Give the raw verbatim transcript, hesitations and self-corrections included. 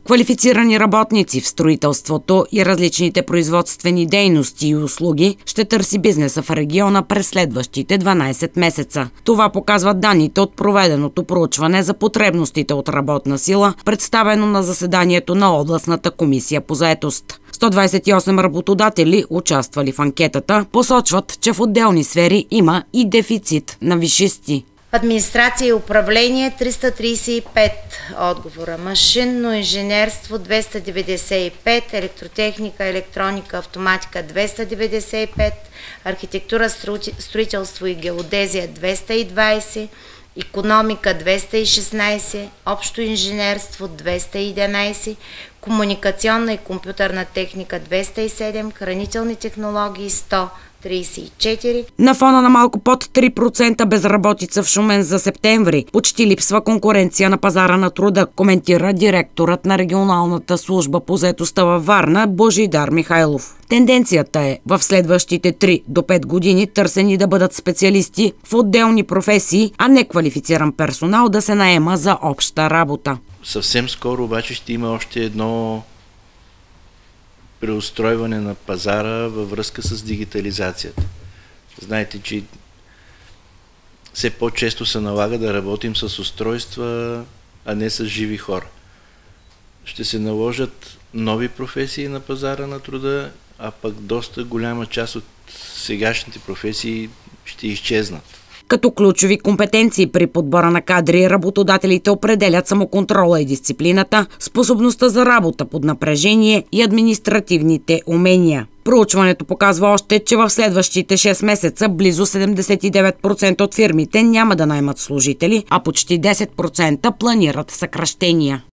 Квалифицирани работници в строителството и различните производствени дейности и услуги ще търси бизнеса в региона през следващите дванайсет месеца. Това показват данните от проведеното проучване за потребностите от работна сила, представено на заседанието на областната комисия по заетост. сто двадесет и осем работодатели, участвали в анкетата, посочват, че в отделни сфери има и дефицит на висшисти. Администрация и управление триста тридесет и пет отговора, машинно инженерство двеста деветдесет и пет, електротехника, електроника, автоматика двеста деветдесет и пет, архитектура, строителство и геодезия двеста и двадесет, икономика двеста и шестнадесет, общо инженерство двеста и единадесет, комуникационна и компютърна техника двеста и седем, хранителни технологии сто тридесет и четири. На фона на малко под три процента безработица в Шумен за септември почти липсва конкуренция на пазара на труда, коментира директорът на регионалната служба по заетостта във Варна Божидар Михайлов. Тенденцията е в следващите три до пет години търсени да бъдат специалисти в отделни професии, а не квалифициран персонал да се наема за обща работа. Съвсем скоро обаче ще има още едно преустройване на пазара във връзка с дигитализацията. Знаете, че все по-често се налага да работим с устройства, а не с живи хора. Ще се наложат нови професии на пазара на труда, а пък доста голяма част от сегашните професии ще изчезнат. Като ключови компетенции при подбора на кадри, работодателите определят самоконтрола и дисциплината, способността за работа под напрежение и административните умения. Проучването показва още, че в следващите шест месеца близо седемдесет и девет процента от фирмите няма да наймат служители, а почти десет процента планират съкращения.